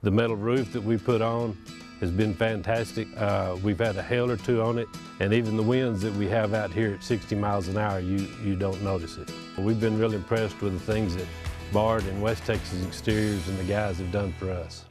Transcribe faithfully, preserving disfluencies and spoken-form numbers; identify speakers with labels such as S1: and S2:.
S1: The metal roof that we put on has been fantastic. Uh, we've had a hail or two on it, and even the winds that we have out here at sixty miles an hour, you, you don't notice it. We've been really impressed with the things that Bard and West Texas Exteriors and the guys have done for us.